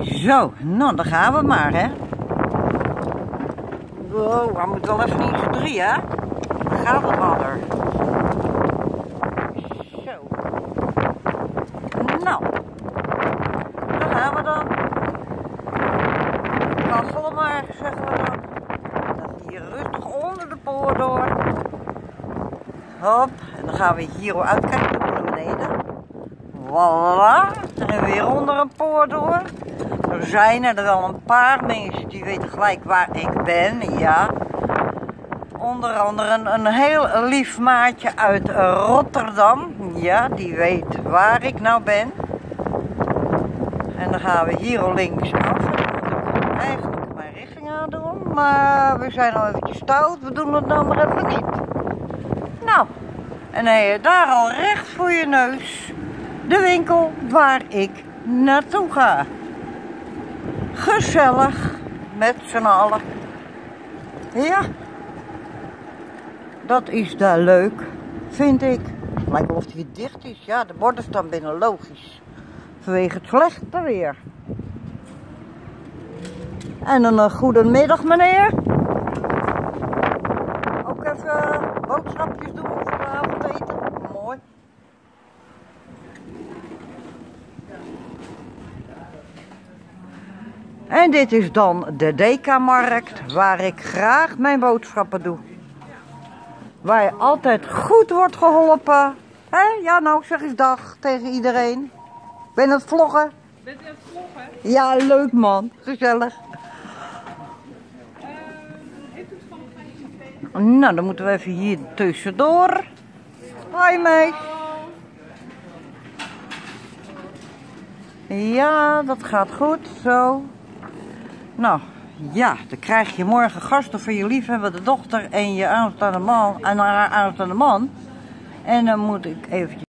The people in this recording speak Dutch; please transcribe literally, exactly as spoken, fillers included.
Zo, nou dan gaan we maar, hè. Wow, hij moet wel even in z'n drie, hè. Dan gaat het harder. Zo. Nou. Dan gaan we dan. Kasselen maar, zeggen we dan. Dan hier rustig onder de poort door. Hop. En dan gaan we hier uitkijken naar beneden. Voilà. En weer onder een poort door. Er zijn er wel een paar mensen die weten gelijk waar ik ben, ja. Onder andere een, een heel lief maatje uit Rotterdam, ja, die weet waar ik nou ben. En dan gaan we hier al links af. Eigenlijk mijn richting aan doen, maar we zijn al eventjes stout, we doen het nou maar even niet. Nou, en dan heb je daar al recht voor je neus de winkel waar ik naartoe ga. Gezellig, met z'n allen. Ja, dat is daar leuk, vind ik. Lijkt wel of die dicht is. Ja, de borden staan binnen, logisch. Vanwege het slechte weer. En een uh, goedemiddag, meneer. Ook even boodschapjes doen voor de avondeten. Mooi. En dit is dan de Dekamarkt, waar ik graag mijn boodschappen doe. Waar je altijd goed wordt geholpen. Hé, ja nou, zeg eens dag tegen iedereen. Ik ben aan het vloggen. Bent u aan het vloggen? Ja, leuk man. Gezellig. Uh, heeft u het van een kleine? Nou, dan moeten we even hier tussendoor. Hoi meis. Ja, dat gaat goed. Zo. Nou, ja, dan krijg je morgen gasten voor je liefhebbende dochter en je aanstaande man en haar aanstaande man. En dan moet ik eventjes